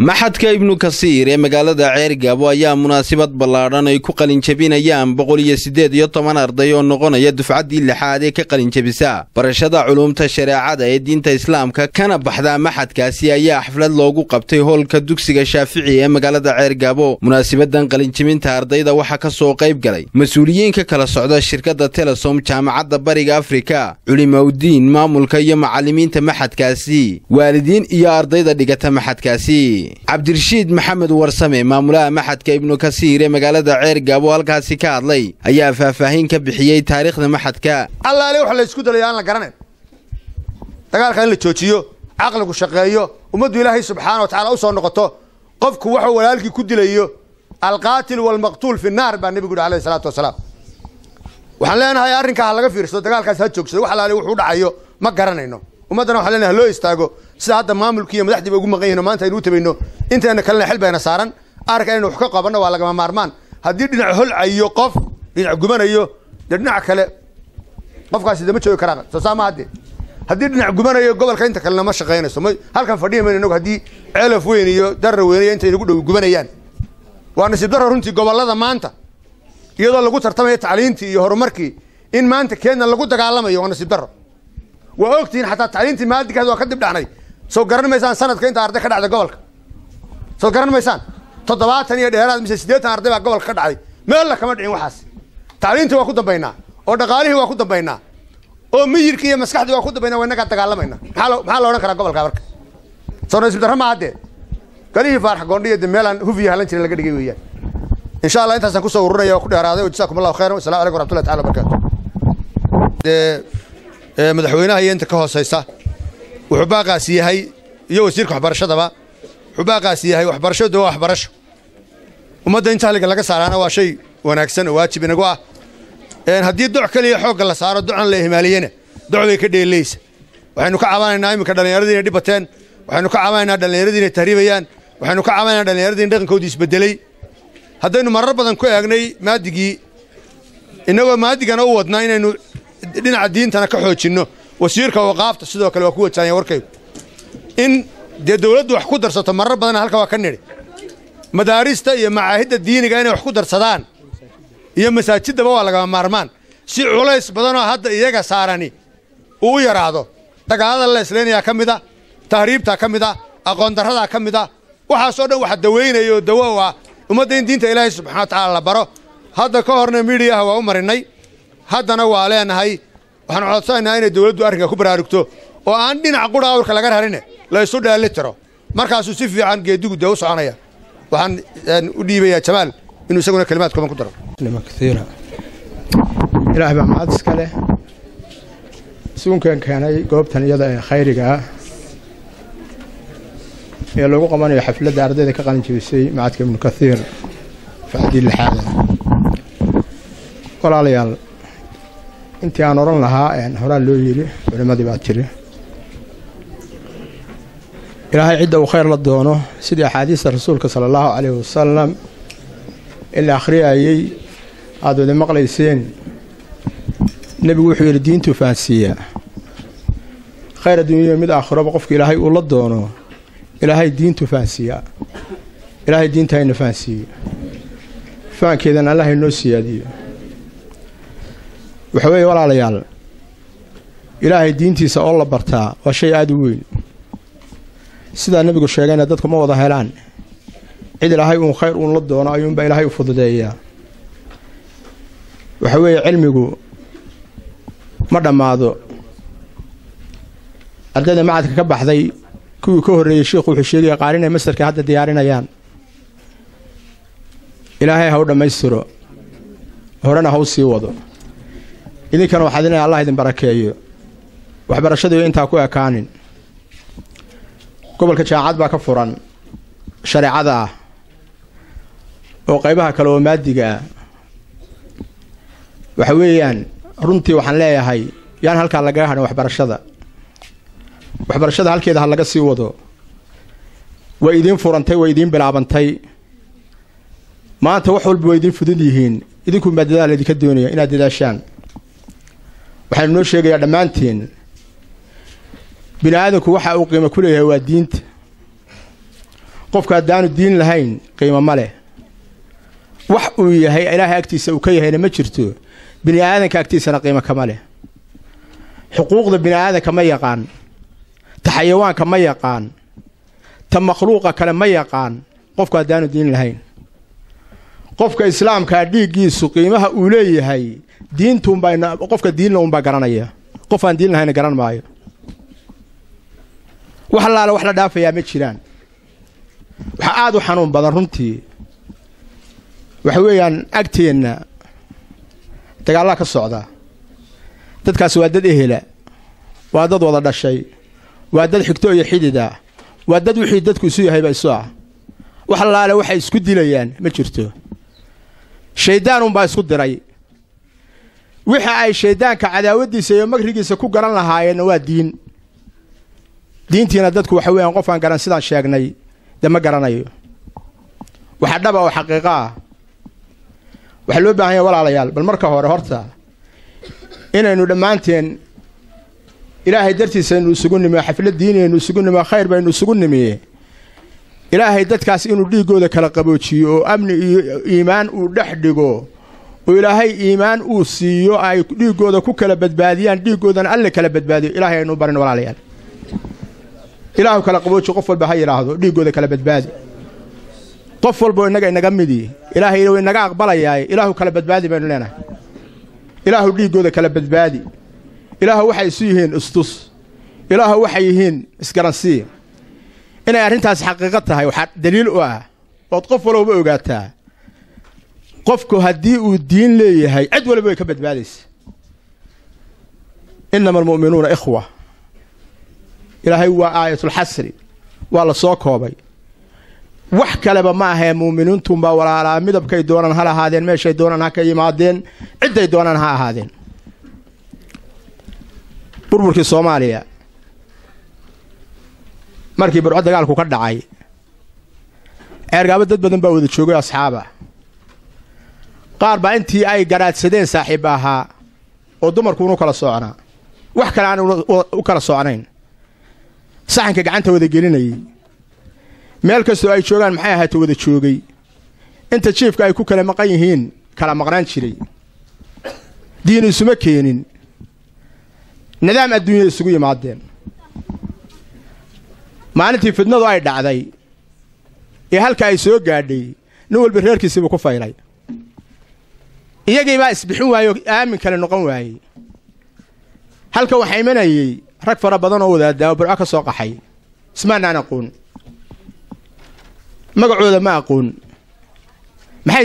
maxadka ibnu kasiir ee magaalada ceergaabo ayaa munaasabad ballaaran ay ku qalin jabinayaan 118 arday oo noqonaya dufcaddii lixaad ee ka qalin jabisa barashada culuumta shareecada ee diinta islaamka kana baxda maxadkaasi ayaa xaflad loogu qabtay hoolka dugsiga Shaafici ee magaalada ceergaabo. Munaasabadan qalin jabinta ardayda waxa ka soo qayb galay mas'uuliyiinka kala socda shirkadda Telesom, jaamacadda Bariga Afrika, culimadiin, maamulka iyo macallimiinta maxadkaasi, waalidiin iyo ardayda dhigata maxadkaasi. Cabdirashiid Maxamed Warsame, maamulaha maxadka ibnu kasiir ee magaalada ceergaabo halkaasi ka hadlay, ayaa faahfaahin ka bixiyay taariikhda maxadka. Allah waxa la isku dalay aan la garanay dagaalka in la joojiyo aqligu shaqeeyo ummadu Ilaahay subhanahu wa ta'ala u soo noqoto qofku waxa walaalkii ku dilayo alqaatil wal maqtul fi naar baa nabiga Alayhi salaatu wasalaam waxaan leenahay arrinka laga fiirsado dagaalkaas ha joogsado waxa la wuxuu dhacayo ma garanayno ummadana waxa leenahay loo istaago sida hadda maamulka iyo madaxdiiba ugu maqan yihiin maanta aynu tabayno inteena kale xil bayna saaran arka inuu wax ka qabano waa laga maarmaan hadii dhinac hol ayo qof dhinac gubanayo dhinac kale qofkaasi dama joogi karaa soo saamaade hadii dhinac gubanayo gobolka inta kale ma shaqeynayso halkan fadhiyeena inagu hadii ceelaf weyn iyo darro weyn inta igu dhow gubanayaan waa nasiib darro runtii gobolada maanta iyadoo lagu tartamayo tacliintii iyo horumarkii in maanta Kenya lagu dagaalamayo waa nasiib darro waa ogtiin xataa tacliintii maadiga waa ka dib dhacnay soo garan maysaan sanadka inta arday ka dhacday gobolka soo garan maysaan 70 iyo dheeraad mise 80 arday baa gobolka ka dhacday meel la kama dhicin waxaas tacliintii waa ku dambeynaa oo dhaqaalihii waa ku dambeynaa oo miyirkii iyo maskaxdii waa ku dambeynaa waa inaga dagaalamayna maxaa la oran karaa gobolka marka soo nasiib darro ma hadde galihii faarx goondhiye meelan hufiya halan jiray laga dhigay weeyaan insha Allah intaasaan ku soo ururinayaa ku dheeraaday jazaakumullahu khayran wa salaamu alaykum wa rahmatullahi ta'ala barakatuh madaxweynaha inta ka hooseysa wuxuu baaqaas yahay iyo wasiirka waxbarashadaba wuxuu baaqaas yahay waxbarashadu waa waxbarasho ummadda inta laga saarana waa shay wanaagsan oo waajib inagu ah hadii doc kaliya xoog la saaro docan la ihmaaliyana docday ka dheelaysa waxaynu ka caawinaynaa imika dhalinyarada inay dhibateen waxaynu ka caawinaynaa dhalinyarada inay tahriibayaan waxaynu ka caawinaynaa dhalinyarada in dhaqankoodii isbedelay haddaynu marar badan ku eegnay maadigii inagoo maadigana u wadnaa inaynu dhinaca diintana ka xoojinno wasiirka waqaafta sidoo kale waa ku wajaayeen warkaygu in dawladdu wax ku darsato marar badan halka waa ka niri madaarista iyo macaahidda diiniga inay wax ku darsadaan iyo masaajidaba waa laga maarmaan si culays badan oo hadda iyaga saarani uu yaraado dagaalada la isleenaya kamida tahriibta kamida aqoon darrada kamida waxa soo dhan waxa daweynayo dawo waa ummadda diinta Ilaahay subhanahu wa ta'ala la baro hadda ka horna media waa u marinay haddana waa leenahay waxaan codsanaynaa inay dawladdu arrinka ku baraarugto oo aan dhinac quraawrka laga rarin la isu dheelitiro markaas uu si fiican geedigu daw soconaya waxaan u dhiibayaa Jamaal inuu isaguna kalimaad kooban ku daro كثيرة إلهي بمعاد سكاله سون كان قوبتنا يدا خيرجا يلوقو قمان حفلة داردة كقان جبسي معاد كم كثير فعدي الحالة قال لي يال أنت أنا رن لها يعني هلا لويلي ولا ما دبعتري إلهي عدة وخير للدونه سيدي حديث الرسول صلى الله عليه وسلم إلا آخرها أي هذا اللي مقليسين النبي وحي الدين تفانسية خير الدنيا من آخرة بقفك إلهي أولى الدونه إلهي الدين تفانسية إلهي الدين تاين فانسية فان كذا الله النسية دي وحوي ولا ليال إلهي الدين تيسا الله برتا وشيء عدوين سيدا النبي قل شيئا دادكم موضح هلان عيد إلهي خير أولى الدونه أيون با إلهي وفضدية وحوي علمي ما دماado ardayda macadka ka baxday kuwii ka horeeyay sheekhu wuxuu sheegay qaarinay masarka hadda diyaarinayaan ilaahay ha u dhameystiro horena ha u sii wado idinkana waxaad inay Allah idin barakeeyo waxbarashadu inta ku ekaanin gobolka jaamacad baa ka furan shariicada oo qaybaha kale oo maadiga waxa weeyaan runtii waxaan leeyahay yaan halka laga harin waxbarashada halkeeda laga sii wado way idin furantay way idin bilaabantay maanta wax walba way idin fudud yihiin idinku maadada idinka doonaya inaad dadaashaan waxaan noo sheegayaa dhamaantiin bini'aadamku waxa uu qiimo ku leeyahay waa diinta qofka haddaanu diin lahayn qiimo ma leh wax uu yahay ilaahay agtiisa uu ka yahayna ma jirto bini aadanka agtiisana qiimo kama leh xuquuqda bini aadanka ma yaqaan ta xayawaanka ma yaqaan ta makhluuqa kale ma yaqaan qofka haddaanu diin lahayn qofka islaamka dhiiggiisu qiimaha uu leeyahay diintuunbaa qofka diinna unbaa garanaya qof aan diin lahayna garan maayo wax allaale wax la dhaafayaa ma jiraan waxa aad u xanuun badan runtii waxa weeyaan agteenna dagaallaa ka socda dadkaas waa dad ehela waa dad wada dhashay waa dad xigto iyo xidida waa dad wixii dadku isu yahayba isu ah wax allaale waxay isku dilayaan ma jirto shaydaan unbaa isku diray waxa ay shaydaanka cadaawadiisa iyo magrigiisa ku garan lahaayeen waa diintiina dadku waxa weeyaan qof aan garan sidaan sheegnay dama garanayo waxa dhaba oo xaqiiqo ah waxa loo baahan yahay walaalayaal bal marka hore horta inaynu dhammaanteen ilaahay dartiisa inuu isugu nimo xaflad diineenu isugu nimo khayr baynu isugu nimiye ilaahay dadkaas inuu dhiigooda kala qaboojiyo oo amni iyo iimaan uu dhex dhigo oo ilaahay iimaan uu siiyo ay dhiigooda ku kala badbaadiyaan dhiigoodana alle kala badbaadiyo ilaahay aynu barin walaalayaal ilaahu kala qabooji qof walba ha yiraahdo dhiigooda kala badbaadi qof walba inaga midi ilaahay way naga aqbalayaa ilaahu kala badbaadi baynu leenahay ilaahu dhiigooda kala badbaadi ilaahu waxay isu yihiin istus ilaahu waxay yihiin isgaransi inay arrintaas xaqiiqo tahay waxa daliil u ah oo qof walba ogaataa qofku haddii uu diin leeyahay cid walba way ka badbaadaysaa innamal mu'minuuna ikhwa ilaahay waa aayatul xasri waa la soo koobay wax kaleba ma aha muuminiintu baa walaalaa midabkay doonaan ha lahaadeen meeshay doonaan ha ka yimaadeen ciday doonaan ha ahaadeen burburkii Soomaaliya markii burco dagaalku ka dhacay ergaaba dad badan baa wada joogay asxaaba qaar baa intii ay garaadsadeen saaxiib ahaa oo dumarku uu kala soconaa wax kale aan u kala soconayn saxanka gacanta wada gelinayay meel kastoo ay joogaan maxay ahayd wada joogay inta jiifka ay ku kala maqan yihiin kala maqnaan jiray diin isuma keenin nidaam adduunyo isugu yimaadeen maalintii fidnadu ay dhacday ee halka ay soo gaadhay nin walba reerkiisa ku faylay iyagii baa isbixin waayo aamin kale noqon waayay halka waxa imanayay rag fara badan oo wadaada burco ka soo qaxay ismaanaan aqoon magacooda ma aqoon maxay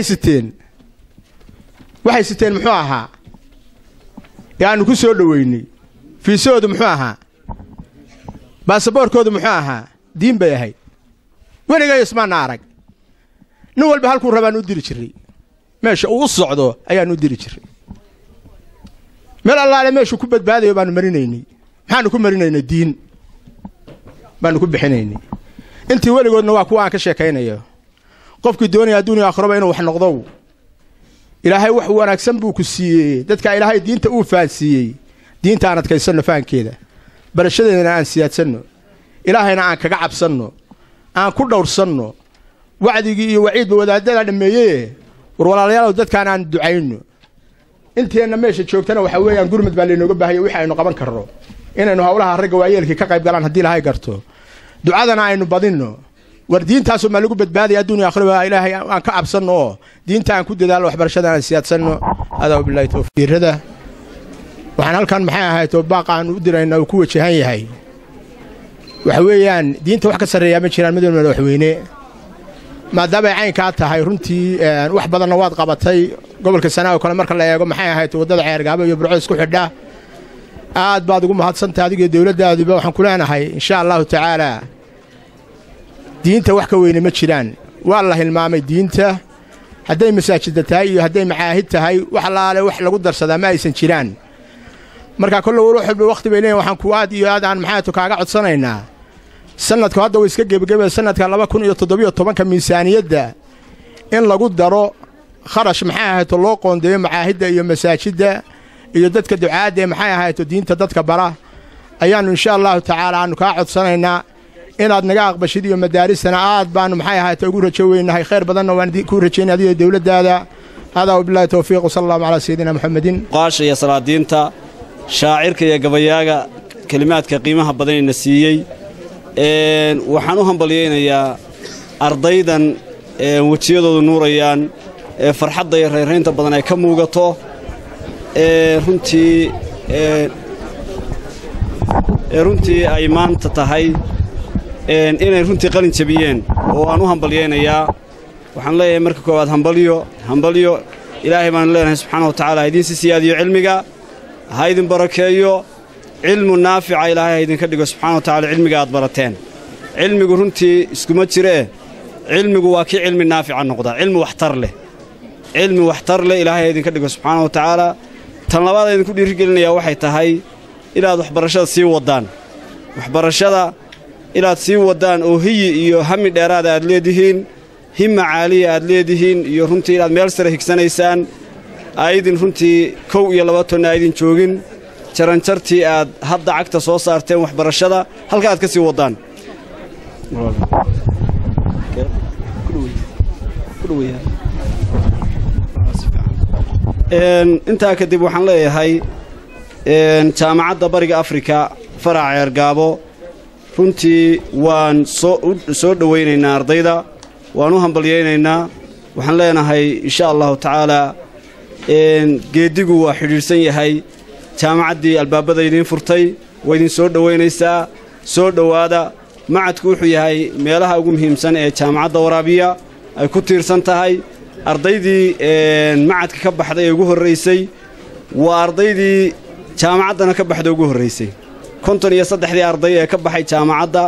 siteen muxuu ahaa yaanu ku soo dhaweynay fiisoodu muxuu ahaa baasaboorkoodu muxuu ahaa diin bay ahayd weligaa ismaana arag nin walba halkuu rabaan u diri jiray meesha uu socdo ayaan u diri jiray meel allaale meeshu ku badbaadayo baanu marinaynay maxaanu ku marinaynay diin baanu ku bixinaynay intii weligoodna waa kuwa aan ka sheekaynayo qofkii doonaya adduunka aakhiraba inuu wax noqdo ilaahay wax wanaagsan buu ku siiyay dadka ilaahay diinta uu faansiiyay diinta aan adkaysano faankeeda barashadeena aan siyaadsano ilaahayna aan kaga cabsano aan ku dhowrsanno wacdigii iyo waciidba wadaadada dhameeyay war walaalayaal dadkaan aan ducayno inteena meesha joogtana waxa weeyaan gurmad baa leenooga baahay wixii aynu qaban karno inaynu hawlaha ragga waayeelkii ka qayb galaan hadii ilaahay garto ducadana aynu badinno war diintaas ma lagu badbaadiyo adduunka aakhirada ilaahay aan ka cabsano diinta aan ku dadaalo waxbarashada aan siyaadsano adaa billahi tawfiirada waxaan halkan maxay ahayd oo baaqaan u dirayna ku wajahan yahay waxa weeyaan diinta wax ka sareeya ma jiraan midna madaxweyne maadaama ay caynka tahay runtii wax badan waad qabatay gobolka Sanaa kale marka la eego maxay ahayd wadada ceergaabo iyo burco isku xidha aad baad ugu mahadsantahay adiga dawladdaadu waxaan ku leenahay insha Allah taala diinta wax ka weyn ma jiraan waa la hilmaamay diinta haday masaajid tahay iyo haday macaahid tahay wax laale wax lagu darsadaa ma aysan jiraan marka kullu ruuxu waqti bay leeyahay waxaan ku aad iyo aad aan maxay kaaga codsanaynaa sanadka hadda way iska gebagabay sanadka 2017 miisaaniyada in lagu daro kharash maxay ahayd loo qoondeeyo macaahidda iyo masaajidda iyo dadka ducaada maxay ahayd diinta dadka bara ayaanu insha Allah taala aanu ka codsanaynaa inaad naga aqbashid iyo madaarisana aad baanu maxay ahayd ugu rajo weynahay khayr badanna waan ku rajaynaa adiga dawladdaada hada wabillahi tawfiiq sallallahu ala sayidina muhammadin qaasha iyo salaadiinta shaacirka iyo gabayaaga kalimaadka qiimaha badan ee siiyay waxaan u hambalyeeynaa ardaydan wajiyadoodu nuurayaan farxadda iyo reereynta badan ay ka muuqato runtii ay maanta tahay inay runtii qalin jabiyeen oo aan u hambalyeynayaa waxaan leeyahay marka koowaad hambalyo ilaahay baan leenahay subxaanahu wa tacaala idiin siyaadiyo cilmiga ha idin barakeeyo cilmu naafica ilaahay ha idinka dhigo subxaanahu wa tacaala cilmiga aad barateen cilmigu runtii iskuma jiree cilmigu waa kii cilmi naafica noqda cilmi waxtar leh ilaahay ha idinka dhigo subxaanahu wa tacaala tan labaad idinku dhiirigelinayaa waxay tahay inaad waxbarashada sii wadaan inaad sii wadaan oo hiyi iyo hami dheeraada aad leedihiin himma caaliya aad leedihiin iyo runtii inaad meel sare higsanaysaan aydin runtii 1 iyo 2 ton aydin joogin jaranjartii aad hadda cagta soo saarteen waxbarashada halka aad ka sii wadaan intaa kadib waxaan leeyahay jaamacadda bariga Afrika farac Ceergaabo runtii waan soo dhaweynaynaa ardayda waan u hambalyeeynaa waxaan leenahay insha Allah taala geedigu waa xiriirsan yahay jaamacaddii albaabada idin furtay way idin soo dhaweynaysaa soo dhawaada macadku wuxuu yahay meelaha ugu muhiimsan ee jaamacadda Waraabiya ay ku tiirsan tahay ardaydii macadka ka baxday ee ugu horeysay waa ardaydii jaamacaddana ka baxday ugu horeysay 53 arday ee ka baxay jaamacadda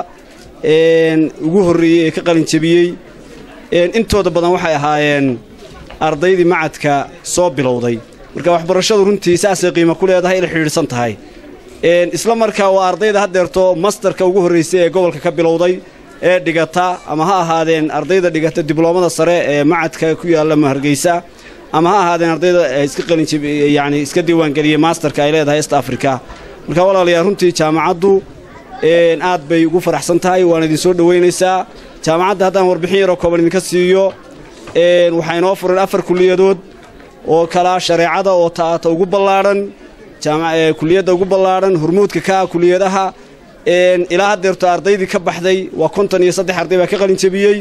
ugu horeeyay ee ka qalin jabiyay intooda badan waxay ahaayeen ardaydii macadka soo bilowday marka waxbarashadu runtii saasay qiimo ku leedahay in xiriirsan tahay isla markaa waa ardayda hadeerto masterka ugu horeysay ee gobolka ka bilowday ee dhigata ama ha ahaadeen ardayda dhigata dibloomada sare ee macadka ku yaala Hargeysa ama ha ahaadeen ardayda iska qalin jabiyay yani iska diiwaan galiyay masterka ay leedahay East Africa marka walaalayaal runtii jaamacaddu aad bay ugu faraxsan tahay waan idin soo dhaweynaysaa jaamacadda haddaan warbixin yar oo kooban idinka siiyo waxay noo furan 4 kuliyadood oo kala shareecada oo taata ugu ballaaran kuliyadda ugu ballaaran hormuudka ka kuliyadaha ilaa hadeerto ardaydii ka baxday waa 53 arday baa ka qalin jabiyay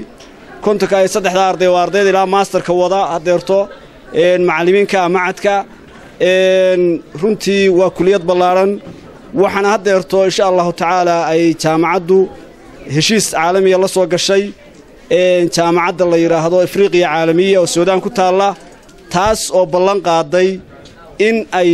53 arday waa ardayda ilaa masterka wada hadeerto macallimiinka macadka runtii waa kuliyad ballaaran waxana hadeerto insha Allah taala ay jaamacaddu heshiis caalami la soo gashay jaamacadda la yiraahdo Afriqiya caalamiya oo Suudaan ku taala taas oo ballan qaaday in ay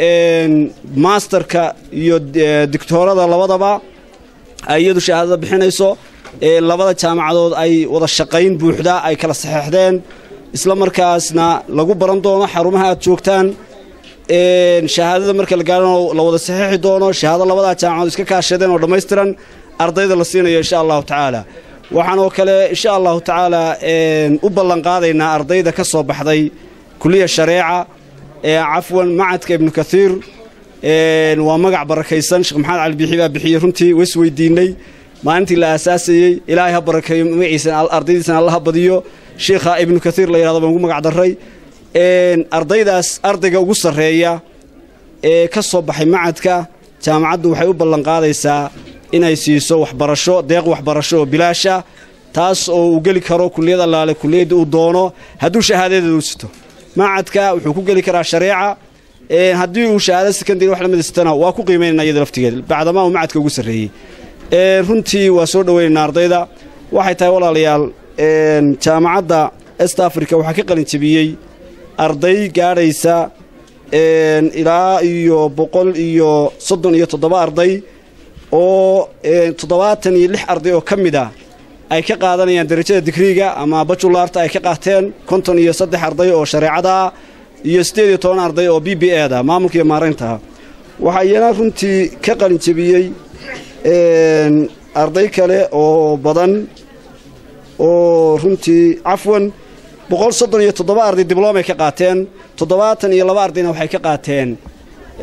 masterka iyo doctorada labadaba ayadu shahaadada bixinayso labada jaamacadood ay wada shaqayn buuxda ay kala saxeexdeen isla markaasna lagu baran doono xarumaha aad joogtaan shahaadada marka la gaaro la wada saxeexi doono shahaado labada jaamacadood iska kaashadeen oo dhameystiran ardayda la siinayo insha Allah taala waxaan oo kale insha Allah taala u ballan qaadaynaa ardayda ka soo baxday kulliya shareeca عفواً معدك ابن كثير ومقع بركيسان شيخ محمد علي بيحي بيحي رنتي ويسوي ديني ما أنت لا أساسي إلهي بركي معيسان الأرضيسان الله بديو شيخ ابن كثير لا يرضى بنقوم مقع دري أرضيداس أرضيقا وقصر هي كالصباحي معدك جامعدو وحي وبلن قاديسا إنا يسيسو وحبرشو ديق وحبرشو بلاشا تاس وقالي كارو كلية الله كلية ودونو هدو شهادة دوستو معدك wuxuu ku gali karaa shariica hadii uu shahaado secondary wax la mid istana waa ku qiimeynaa iyada laftigeeda bacdama uu macadka ugu sareeyay runtii waa soo dhaweynaa ardayda waxay tahay walaalayaal jaamacadda East Africa waxa ka qalin jabiyay arday gaaraysa ilaa iyo 137 arday oo 76 arday oo kamid ah ay ka qaadanayaan darajada digriga ama bachelorta ay ka qaateen 53 arday oo shareecada iyo 18 arday oo BBA da maamulka iyo maareynta waxa iyana runtii ka qalin jabiyay arday kale oo badan oo runtii afwan 137 arday diploma ka qaateen 72 ardayna waxay ka qaateen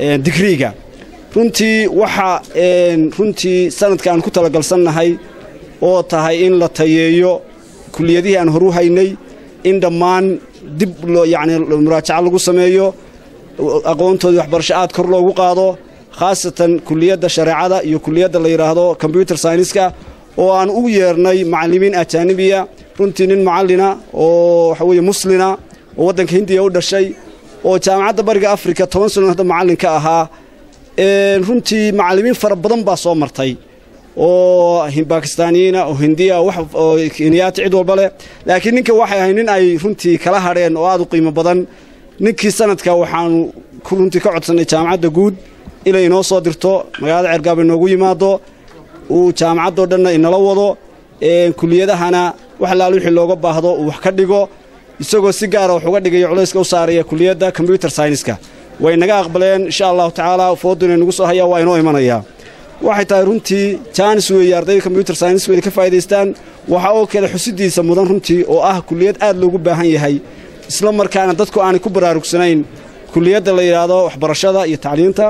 digriga runtii waxa runtii sanadkan ku talagalsanahay oo tahay in la tayeeyo kulliyadihii aan horu haynay in dhammaan dib loo yacni muraajaca lagu sameeyo aqoontoodii waxbarasho aad kor loogu qaado khaasatan kulliyadda shareecada iyo kulliyadda la yidhaahdo computer science-ka oo aan u yeernay macallimiin ajaanibiya runtii nin macallina oo waxa weeye muslina oo waddanka hindiya u dhashay oo jaamacadda bariga afrika 10 sano hadda macallin ka ahaa runtii macallimiin fara badan baa soo martay oo Bakistaaniyiina oo Hindiya oo Kenyaati cid walba leh laakiin ninka waxay ahayd nin ay runtii kala hadheen oo aad u qiimo badan ninkii sanadka waxaan runtii ka codsanay jaamacadda guud inay inoo soo dirto magaalada Cergaab inoogu yimaado uu jaamacadda dhanna inala wado kulliyadahana wax la wixii looga baahdo uu wax ka dhigo isagoo si gaar ah wax uga dhigay culayska u saaraya kulliyadda computer science-ka way naga aqbaleen insha Allah taala fooduna nagu soo haya waa inoo imanaya waxay tahay runtii chance weey ardayda computer science way ka faa'iideystaan waxa oo kale xusidiisa mudan runtii oo ah kulliyad aad loogu baahan yahay isla markaana dadku aan ku baraarugsanayn kulliyadda la yiraahdo waxbarashada iyo tacliinta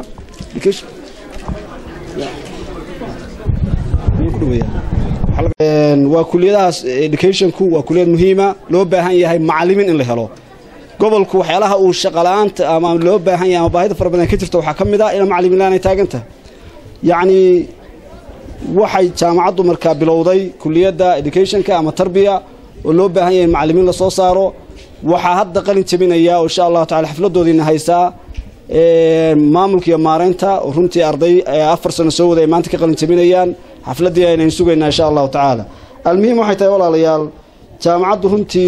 waa kulliyadaas education-ku waa kulliyad muhiima loo baahan yahay macallimiin in la helo gobolku waxyaalaha uu shaqo la'aanta ama loo baahan yahay ama baahida fara badan ka jirto waxa ka mid ah in macallimiin la'aan ay taaganta yani waxay jaamacaddu markaa bilowday kulliyadda education-ka ama tarbiya oo loo baahan yahay macallimiin la soo saaro waxa hadda qalin jabinaya oo insha Allah taala xafladoodina haysaa maamulka iyo maareynta runtii arday 4 sano soo waday maanta ka qalin jabinayaan xafladii ayaan sugaynaa insha Allah taala almuhiim waxay tahay walaalayaal jaamacaddu runtii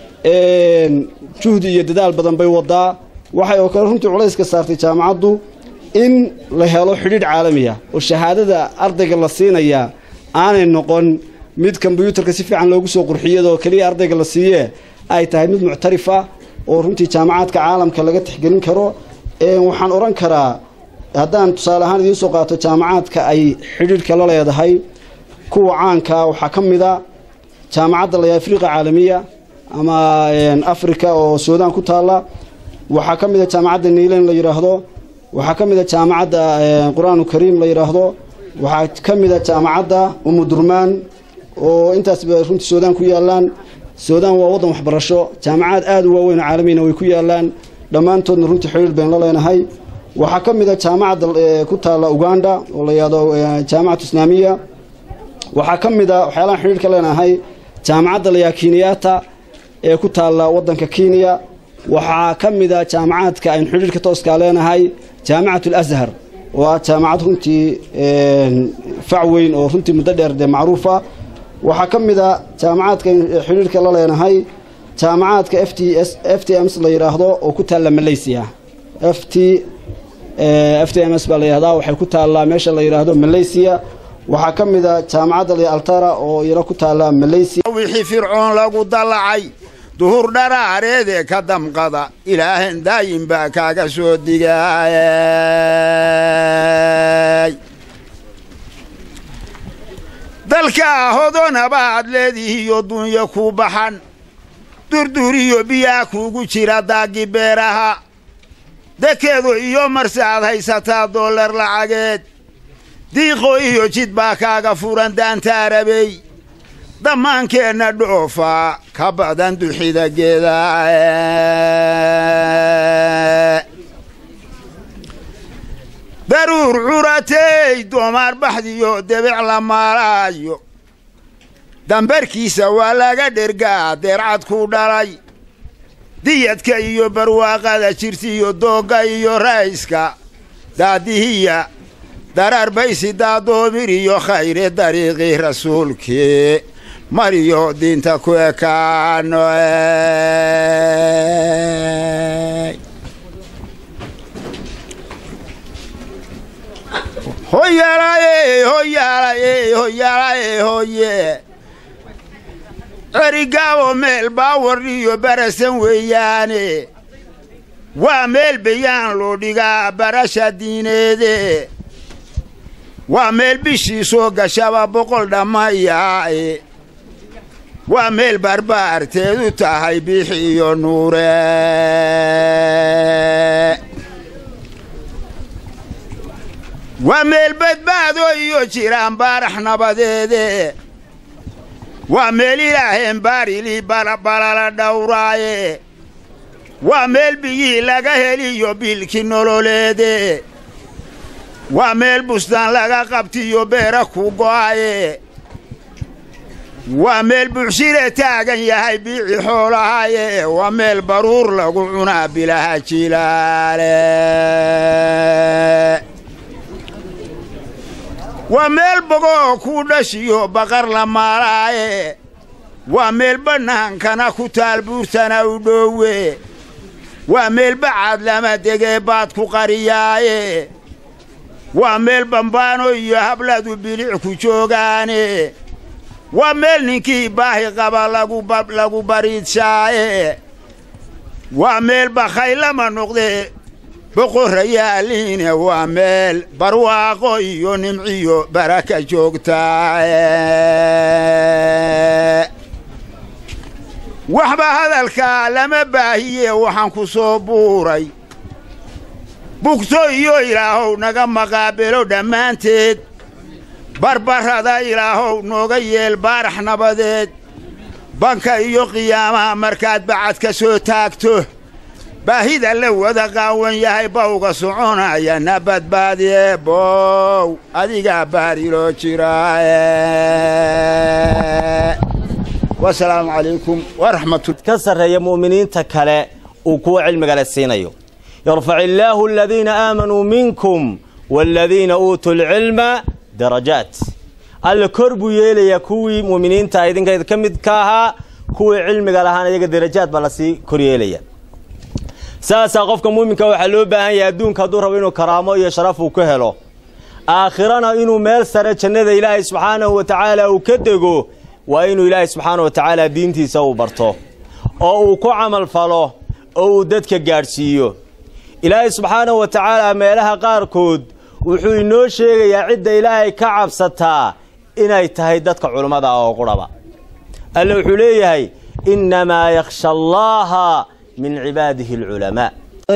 juhdi iyo dadaal badan bay wadaa waxay oo kale runtii culays ka saartay jaamacaddu in la helo xidhiidh caalami ah oo shahaadada ardayga la siinaya aanay noqon mid computerka si fiican loogu soo qurxiyado kaliya ardayga la siiyay ay tahay mid muctarifa oo runtii jaamacadka caalamka laga tixgelin karo waxaan oran karaa haddaan tusaale ahaan idin soo qaato jaamacadka ay xidhiidhka la leedahay kuwa caanka waxa ka mid ah jaamacadda la Afrika caalamiya ama Afrika oo Suudaan ku taala waxa ka mid ah jaamacadda Niilan la yiraahdo waxa ka mid ah jaamacadda Quraanul Kariim la yiraahdo waxa ka mid ah jaamacadda Umudurmaan oo intaas runtii Suudaan ku yaalaan Suudaan waa wadan waxbarasho jaamacad aad u weyn caalamiina way ku yaalaan dhamaantoodna runtii xiriir been la leenahay waxa ka mid ah jaamacadda ku taala Uganda oo la yiraahdo jaamacadda Islaamiya waxa ka mid ah waxyaalaha xiriirka leenahay jaamacadda la Kenyatta ee ku taala wadanka Kenya waxa ka mid ah jaamacadka ay xiriirka tooska leenahay jaamacatul Azhar waa jaamacad runtii facweyn oo runtii muddo dheer macruufa waxa ka mid ah jaamacadka xiriirka la leenahay jaamacadka FTMS la yiraahdo oo ku taala Malaysia FTMS baa la yiraahdaa waxay ku taala meesha la yiraahdo Malaysia waxa ka mid ah jaamacadda la Altara oo iyana ku taala Malaysia wixii fircoon lagu dalacay duhur dharaareede ka damqada ilaahan daayim baa kaaga soo digay dalka hodona baad leedihiyo dunya ku baxan durduriyo biyaa kuugu jira daagi beeraha dekeedo iyo marsaad haysataa dollar lacageed diiqo iyo jid baa kaaga furan daanta arabey dhammaankeena dhoofa ka badan duxida geeda daruur curatay doomar baxdiyo debec la maalayo dambarkiisa waa laga dhergaa deercad ku dhalay diyadka iyo barwaaqada jirtiyo dooga iyo rayska daadihiya darar baysi daadoomir iyo khayre dariiqii rasuulkii mariyo diinta ku ekaano hoye Cergaabo meel baawar iyo barasan weeyaane waa meel bayaan loo dhigaa barasha diineede waa meel bishii soo gashaba 100 dhamaya waa meel barbaarteedu tahay bixi iyo nuure waa meel badbaado iyo jiraan baarax nabadeede وميل إلهين باريلي بلا دوراي وميل بيجي لغا هليو بيلكي نولوليدي وميل بستان لغا قبتيو بيركو قواي وميل بحشيرة تاغن يهي بيعي حولهاي وميل برور لغو عنا بلها جلالي وميل بغو كودشيو بقر لمالاي وميل بنان كان كتال بوستان ودوي وميل بعد لما دقي باد كو قرياي وميل بمبانو يهبلدو بلعكو جوغاني وميل نكي باهي قبا لغو بريد شاي وميل بخيل ما نقضي بقو ريالين وميل برواقو ينمعيو بركة جوغتاي وحبا هذا الكلام باهي وحنكو صبوري بوكتو يو إلهو نغم مقابلو دمانتيد بربر هذا إلهو نوغي البارح نباديد بانكا يو قياما مركات بعد كسو تاكتو باهيد اللو ذا قاون يهي بوغا سعونا يا نبات بادي بو أديقا باريلو جراي والسلام عليكم ورحمة الله. كسر يا مؤمنين تكلا وكوع المجالسينيو يرفع الله الذين آمنوا منكم والذين أوتوا العلم درجات. الكرب يلي يكوي مؤمنين تايدين كيد كمد كاها كوي علم جالهانا يجد درجات بلاسي كوريليا. ساسا قفك مؤمن كوحلو بها يدون كدور وينو كرامة يشرف وكهله. آخرنا إنه مال سر جنة إلهي سبحانه وتعالى وكدجو. وإنه إلهي سبحانه وتعالى دينتي سو برطه أو كعمل فله أو دتك جارسيو إلهي سبحانه وتعالى ما لها قاركود وحوي نوشي يعد إلهي كعب ستا إن يتهيدتك علماء أو قربا الحليه إنما يخشى الله من عباده العلماء.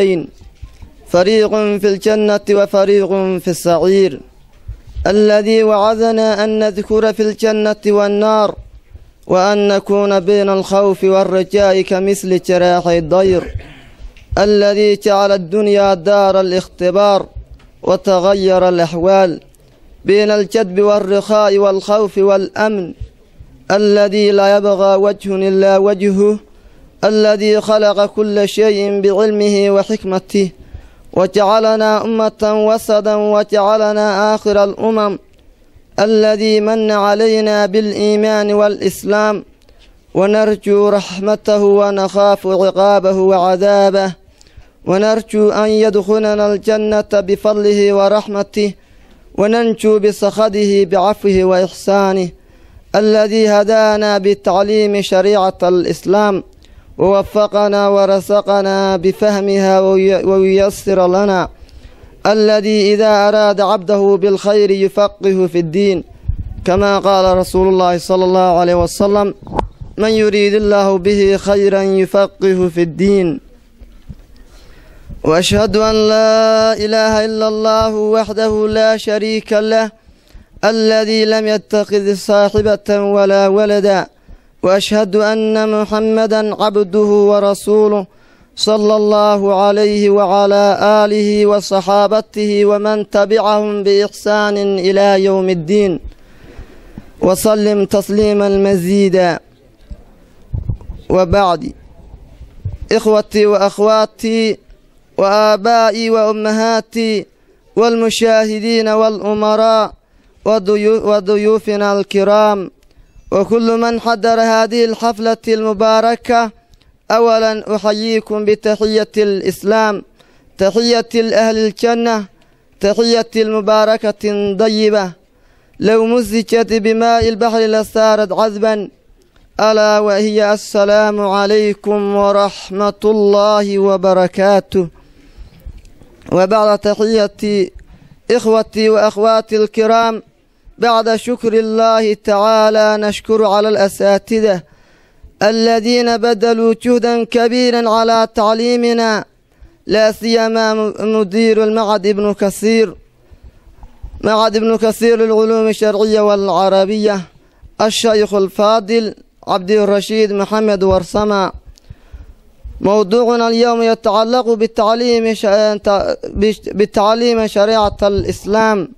فريق في الجنة وفريق في السعير الذي وعدنا أن نذكر في الجنة والنار وأن نكون بين الخوف والرجاء كمثل جراح الضير الذي جعل الدنيا دار الاختبار وتغير الأحوال بين الجدب والرخاء والخوف والأمن الذي لا يبغى وجه إلا وجهه الذي خلق كل شيء بعلمه وحكمته وجعلنا أمة وسطا وجعلنا آخر الأمم الذي من علينا بالإيمان والإسلام ونرجو رحمته ونخاف عقابه وعذابه ونرجو أن يدخلنا الجنة بفضله ورحمته وننجو بسخطه بعفوه وإحسانه الذي هدانا بتعليم شريعة الإسلام ووفقنا ورزقنا بفهمها وييسر لنا الذي إذا أراد عبده بالخير يفقه في الدين كما قال رسول الله صلى الله عليه وسلم من يريد الله به خيرا يفقه في الدين. وأشهد أن لا إله إلا الله وحده لا شريك له الذي لم يتخذ صاحبة ولا ولدا وأشهد أن محمدا عبده ورسوله صلى الله عليه وعلى آله وصحابته ومن تبعهم بإحسان إلى يوم الدين وسلم تسليما مزيدا. وبعد إخوتي وأخواتي وآبائي وأمهاتي والمشاهدين والأمراء وضيوفنا الكرام وكل من حضر هذه الحفلة المباركة أولا أحييكم بتحية الإسلام تحية أهل الجنة تحية المباركة طيبة لو مزجت بماء البحر لصارت عذبا ألا وهي السلام عليكم ورحمة الله وبركاته. وبعد تحية إخوتي وأخواتي الكرام بعد شكر الله تعالى نشكر على الأساتذة الذين بذلوا جهدا كبيرا على تعليمنا لا سيما مدير المعهد ابن كثير معهد ابن كثير للعلوم الشرعية والعربية الشيخ الفاضل عبد الرشيد محمد ورسمة. موضوعنا اليوم يتعلق بالتعليم شريعة الإسلام.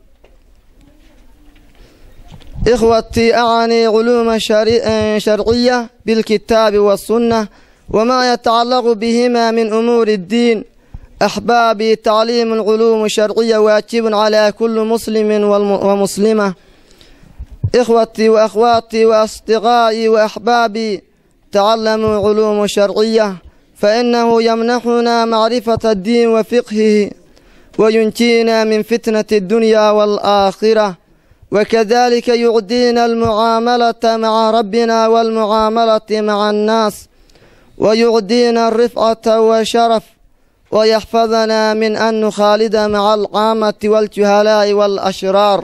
إخوتي، أعني علوم شرعية بالكتاب والسنة وما يتعلق بهما من أمور الدين. أحبابي، تعليم العلوم الشرعية واجب على كل مسلم ومسلمة. إخوتي وأخواتي وأصدقائي وأحبابي، تعلموا علوم شرعية فإنه يمنحنا معرفة الدين وفقهه وينجينا من فتنة الدنيا والآخرة، وكذلك يعدينا المعاملة مع ربنا والمعاملة مع الناس، ويعدينا الرفعة والشرف، ويحفظنا من أن نخالد مع العامة والجهلاء والأشرار.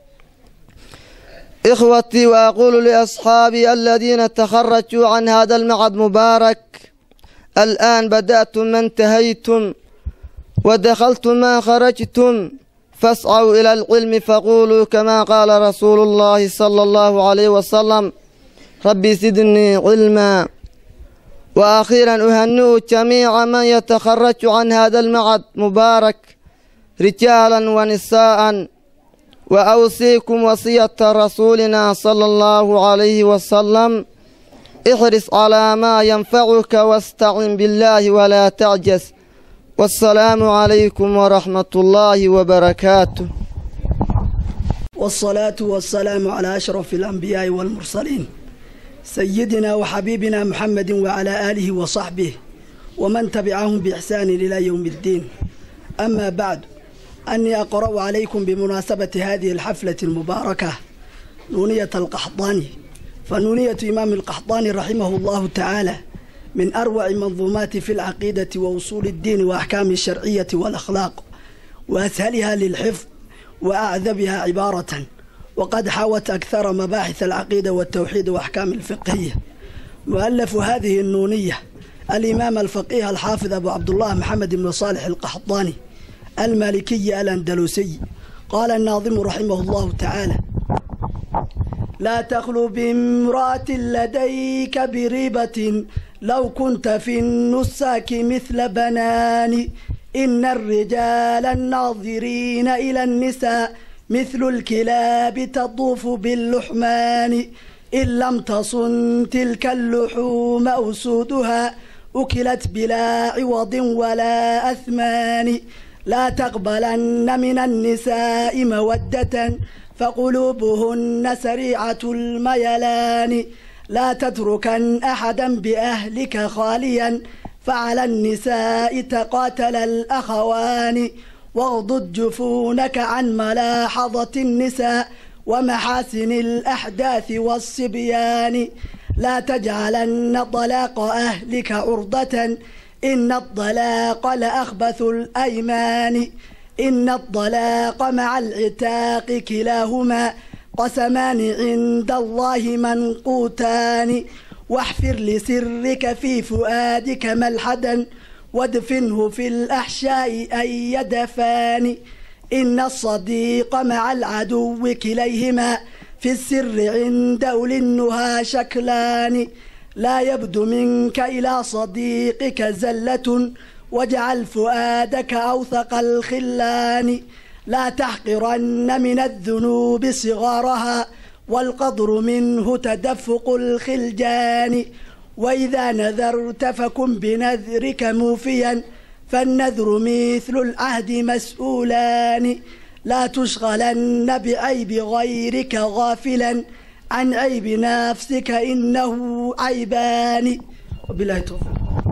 إخوتي، وأقول لأصحابي الذين تخرجوا عن هذا المعهد مبارك: الآن بدأتم ما انتهيتم، ودخلتم ما خرجتم، فاسعوا إلى العلم فقولوا كما قال رسول الله صلى الله عليه وسلم: ربي زدني علما. وأخيرا أهنئ جميع من يتخرج عن هذا المعهد مبارك رجالا ونساء، وأوصيكم وصية رسولنا صلى الله عليه وسلم: احرص على ما ينفعك واستعن بالله ولا تعجز. والسلام عليكم ورحمة الله وبركاته. والصلاة والسلام على أشرف الأنبياء والمرسلين سيدنا وحبيبنا محمد وعلى آله وصحبه ومن تبعهم بإحسان إلى يوم الدين. أما بعد، أني أقرأ عليكم بمناسبة هذه الحفلة المباركة نونية القحطاني. فنونية إمام القحطاني رحمه الله تعالى من أروع منظومات في العقيدة وأصول الدين وأحكام الشرعية والأخلاق، وأسهلها للحفظ وأعذبها عبارة، وقد حاوت أكثر مباحث العقيدة والتوحيد وأحكام الفقهية. مؤلف هذه النونية الإمام الفقيه الحافظ أبو عبد الله محمد بن صالح القحطاني المالكي الأندلسي. قال الناظم رحمه الله تعالى: لا تخلو بامرأة لديك بريبة، لو كنت في النساك مثل بنان، إن الرجال الناظرين إلى النساء مثل الكلاب تطوف باللحمان، إن لم تصن تلك اللحوم أسودها أكلت بلا عوض ولا أثمان، لا تقبلن من النساء مودة فقلوبهن سريعة الميلان، لا تتركن أحدا بأهلك خاليا فعلى النساء تقاتل الأخوان، واغضض جفونك عن ملاحظة النساء ومحاسن الأحداث والصبيان، لا تجعلن طلاق أهلك عرضة إن الطلاق لأخبث الأيمان، إن الطلاق مع العتاق كلاهما قسمان عند الله منقوتان، واحفر لسرك في فؤادك ملحدا وادفنه في الأحشاء أي يدفان، إن الصديق مع العدو كليهما في السر عند أولي النهى شكلان، لا يبدو منك إلى صديقك زلة واجعل فؤادك أوثق الخلان، لا تحقرن من الذنوب صغارها والقدر منه تدفق الخلجان، وإذا نذرت فكن بنذرك موفيا فالنذر مثل العهد مسؤولان، لا تشغلن بعيب غيرك غافلا عن عيب نفسك إنه عيبان. وبالله التوفيق.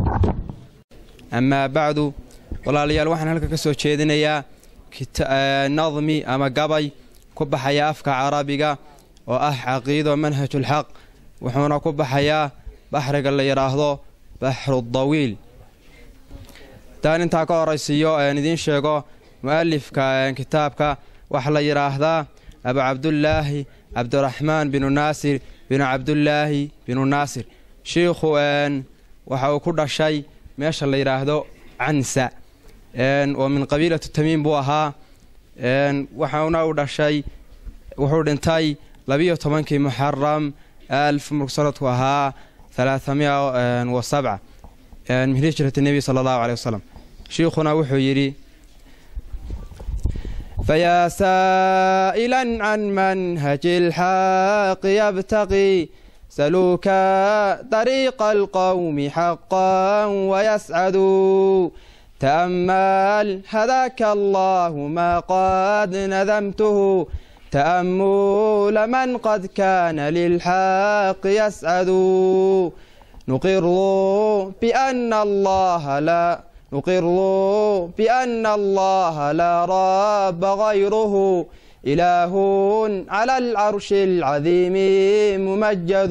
أما بعد، walaalyaal waxaan halka ka soo jeedinayaa nadmi ama gabay ku baxaya afka carabiga oo ah caqiido manhajul xaq, wuxuuna ku baxayaa baxriga la yiraahdo baxru dawiil. taan inta ka horaysiyo idin sheego muallifka kitaabka wax la yiraahdaa Abu Abdullah Abdurrahman bin Nasir bin Abdullah bin Nasir. sheekhu waxa uu ku dhashay meesha la yiraahdo Ansa ومن قبيلة التميم بوها وحاونا ودشاي وحو دنتاي 12 محرم 1000 مرسلته أها 307 من هجرة النبي صلى الله عليه وسلم. شيخنا وحيري فيا سائلا عن منهج الحق يبتغي سلوك طريق القوم حقا ويسعد تأمل هداك الله ما قد نذمته تأمل من قد كان للحق يسعد نقر بأن الله لا رب غيره إله على العرش العظيم ممجد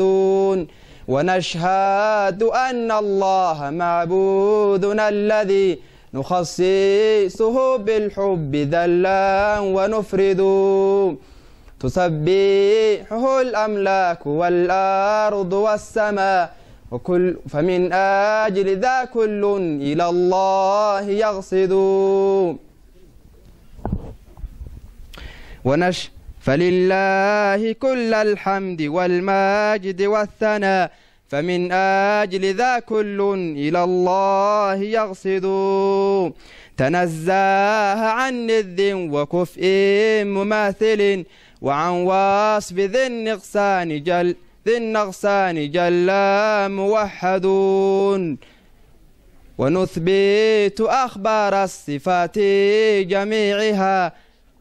ونشهد أن الله معبودنا الذي نخصصه بالحب ذلا ونفرد تسبحه الأملاك والأرض والسماء وكل فمن أجل ذا كل إلى الله يغصد فلله كل الحمد والمجد والثناء فمن أجل ذا كل إلى الله يغصد تنزه عن ند وكفء مماثل وعن وصف ذي النقصان جل موحدون ونثبت أخبار الصفات جميعها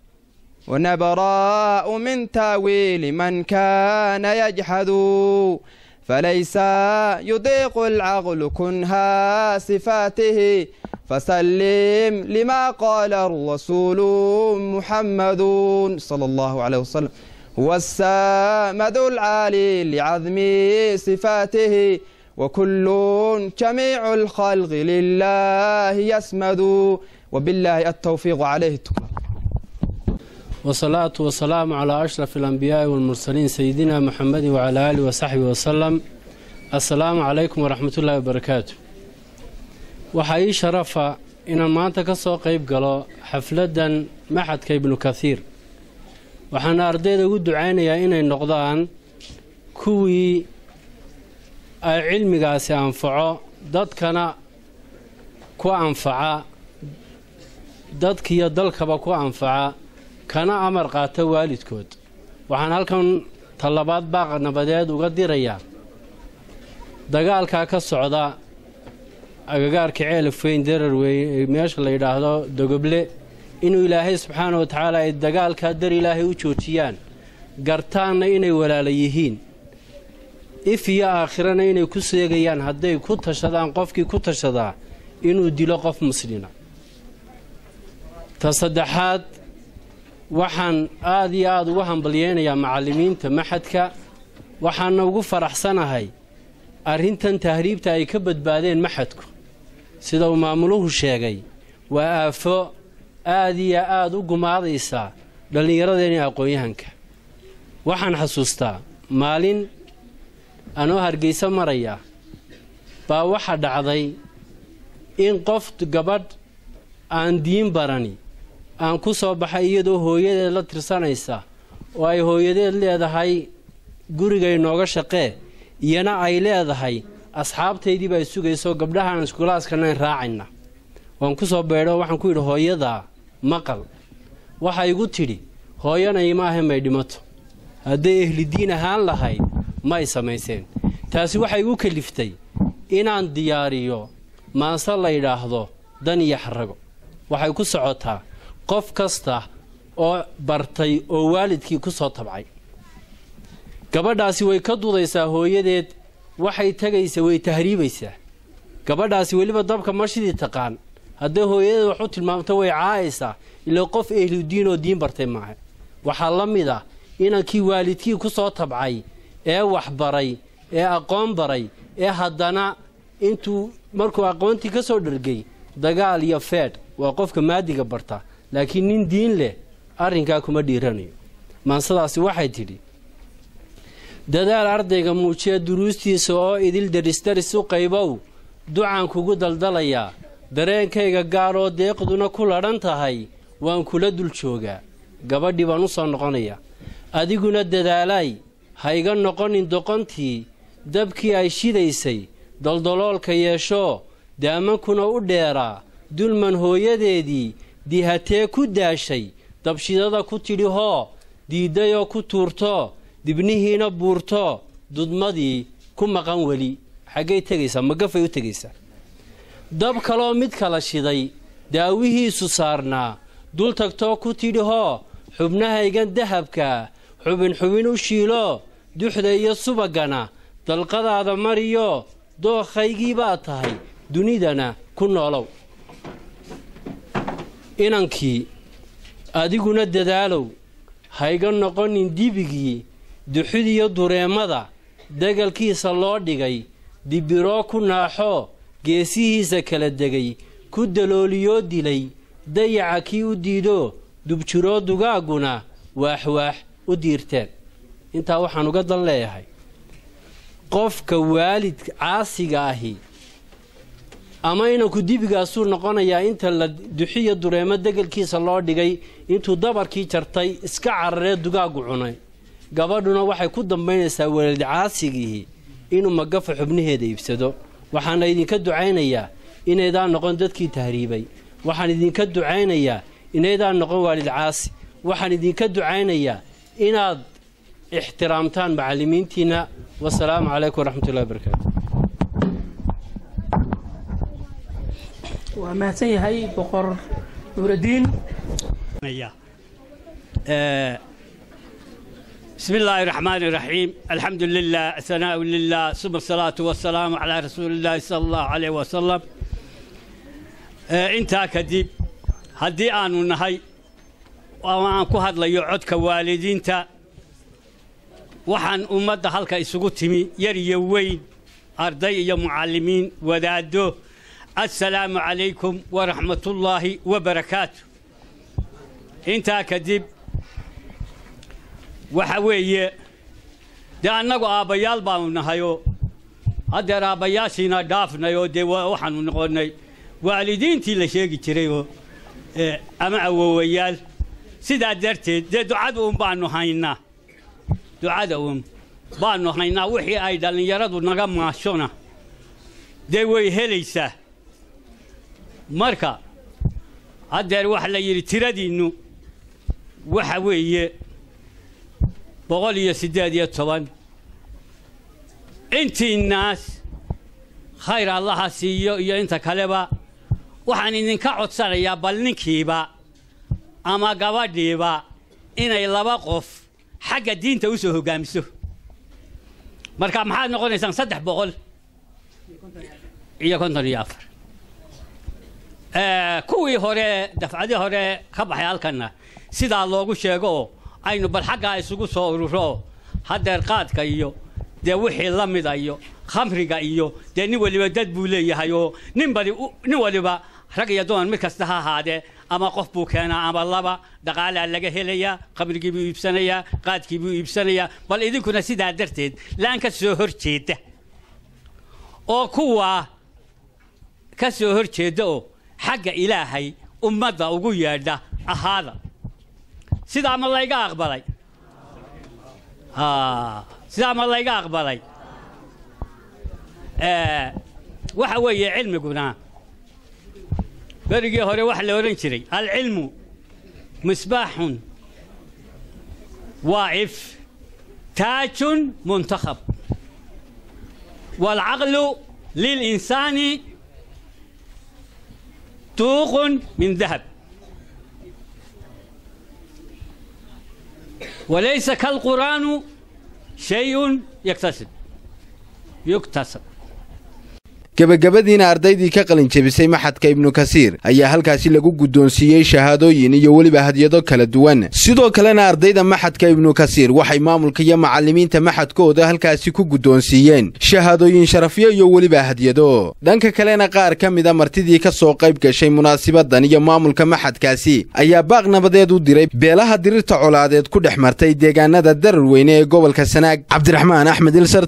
ونبراء من تاويل من كان يجحد فليس يضيق العقل كنها صفاته فسلم لما قال الرسول محمد صلى الله عليه وسلم هو السامد العالي لعظم صفاته وكل جميع الخلق لله يسمد وبالله التوفيق عليه التقى والصلاة والسلام على أشرف الأنبياء والمرسلين سيدنا محمد وعلى آله وصحبه وسلم. السلام عليكم ورحمة الله وبركاته. وحي شرفة إن ما تكسو قيب قالوا حفلة معهد ابن كثير وحنا أرديد ود عينيا إن النقدان كوي علمي قاسي أنفعه dadkana ku anfaca dadkiyo dalkaba ku anfaca kana amar qaata waalidkood waxaan halkan talabaad baaq nabadeed uga dirayaa dagaalka ka socda agagaarka ceelfeyn dararweey meesha la yiraahdo dogoble inuu ilaahay subxaanahu wa ta'aala ay dagaalka dar ilaahay u joojiyaan gartaana inay walaala yihiin ifiya aakhirana inay ku seegayaan haday ku tashadaan qofkii ku tashada inuu dilo qof muslima tasaddexaad waxaan aad iyo aad ugu hambalyeeynaa macallimiinta maxadka waxaan ugu faraxsanahay arintan tahriibta ay ka badbaadeen maxadku sida uu maamuluhu sheegay waa aafo aad iyo aad u gumaadaysa dhalinyaradeenii aqoonyahanka waxaan xasuustaa maalin anoo Hargeysa maraya baa waxa dhacday in qof gabadh aan diin barani aan ku soo baxay iyadoo hooyadeed la tirsanaysa oo ay hooyadeed leedahay guriga inooga shaqee iyana ay leedahay asxaabteedii baa sugayso gabdhahan iskuulaaskana raacayna waan ku soo beedo waxaan ku yiri hooyada maqal waxa igu tiri hooyana imaahay may dhimato haday ehli diin ahaan lahayd ma ay sameeyeen taasi waxay igu kaliftay inaan diyaariyo maasa la yiraahdo dan iyo xarago waxay ku socotaa qof kasta oo bartay oo waalidkii ku soo tabcay gabadhaasi way ka dudaysaa hooyadeed waxay tagaysaa way tahriibaysaa gabadhaasi waliba dabka mashidi taqaan haday hooyadeed wax u tilmaamto way caayaysaa ilaa qof ehli diin oo diin bartay maaha waxa la mid ah inankii waalidkii ku soo tabcay ee wax baray ee aqoon baray ee haddana intuu markuu aqoontii ka soo dhargay dagaal iyo feed waa qofka maadiga barta laakiin nin diin leh arrinka kuma dhiiranayo maansadaasi waxay tidhi dadaal ardayga muujiya duruustiisa oo idil daris u qaybow ducaan kugu daldalaya dareenkayga gaar oo deeqduna ku laran tahay waan kula dul joogaa gabadhii baan u soo noqonaya adiguna dadaalay hayga noqonin doqontii dabkii ay shidaysay daldaloolka yeesho daamankuna u dheeraa dulman hooyadeedii dihatee ku daashay dabshidada ku tidhi hoo diiddayoo ku tuurto dibnihiina buurto dudmadii ku maqan weli xaggay tegaysaa magafay u tegaysaa dab kaloo mid kala shiday daawihiisu saarnaa dul tagtoo ku tidhi hoo xubnahaygan dahabka xubin u shiilo duxda iyo subagana dalqadaada mariyo dookhaygii baa tahay dunidana ku noolow inankii adiguna dadaalow hayga noqonin dibigii duxidiyo dureemada dagalkiisa loo dhigay dibiroo ku naaxo geesihiisa kala degay ku dalooliyoo dilay dayaca kii u diido dubjiroo dugaagguna waaxwaax u diirteen intaa waxaan uga dan leeyahay qofka waalid caasiga ahi ama inanku dibigaasuu noqonayaa inta la duxiyo dureemo degalkiisa loo dhigay intuu dabarkii jartay iska cararee dugaaggu cunay gabadhuna waxay ku dambaynaysaa waalid caasigii inuu magafa xubnaheeda iibsado waxaana idinka ducaynayaa inaydaan noqon dadkii tahriibay waxaan idinka ducaynayaa inaydaan noqon waalid caasi waxaan idinka ducaynayaa inaad ixtiraamtaan macallimiintiina wasalaamu calaykum waraxmatullahi wabarakaatu waa mahadsan yahay boqor nuuraddiin بسم الله الرحمن الرحيم الحمد لله الثناء لله ثم الصلاة والسلام على رسول الله صلى الله عليه وسلم انت كديب هدي آن ونهي وأن كهد لي عدك والدين تا وحن أمد حلقة إسقطمي يري وين أرضي يا معلمين ودادو السلام عليكم ورحمة الله وبركاته انت كديب وحوي ده أنكو أبيال باونهايو هذا أبياشينا دافنايو ده وحن نقولني والدين تيلا شيء كتيريو أما أوويال سيدا درتي ده دعاءهم بانو هاينا دعاءهم بانو هاينا وحي أيضا يردو نجم ماشونا ده ويهليسه مركا هذا وحلا يرتردي إنه وحوي بقول يا سيدي طبعا انت الناس خير الله سيو يا انت كلبا waxaan idinka codsanayaa bal ninkiiba ama gabadhiiba inay laba qof xagga diinta u soo hogaamiso marka maxaad noqonaysaan 300 iyo 54 kuwii hore dafcadii hore ka baxay halkana sidaa loogu sheego aynu bal xagga isugu soo ururo hadeer qaadka iyo de wixii la mid ayo khamriga iyo de nin waliba dad buu leeyahay oo nin waliba rag iyo doon mid kasta ha ahaade ama qof buu keenaa ama laba dhaqaale laga helaya khamrigii buu iibsanaya qaadkii buu iibsanaya bal idinkuna sidaa darteed laan ka soo horjeeda oo kuwa ka soo horjeeda oo xagga ilaahay ummadda ugu yeedha ahaada سيدا ما الله يقبلي سيدا ما الله يقبلي وحوي علم قلنا برقي هوري وحلا ورنشري العلم مصباح واعف تاج منتخب والعقل للإنسان طوق من ذهب وليس كالقرآن شيء يكتسب gabagabadiina ardaydii ka qalin jabisay maxadka ibnu kasiir ayaa halkaasi lagu guddoonsiiyey shahaadooyin iyo weliba hadiyado kala duwan sidoo kalena ardayda maxadka ibnu kasiir waxay maamulka iyo macallimiinta maxadkooda halkaasi ku guddoonsiiyeen shahaadooyin sharafyo iyo weliba hadiyado dhanka kalena qaar ka mid a martidii ka soo qayb gashay munaasibadan iyo maamulka maxadkaasi ayaa baaq nabadeed u diray beelaha dirirta colaadeed ku dhex martay deegaanada darar weyne ee gobolka Sanaag Cabdiraxmaan Axmed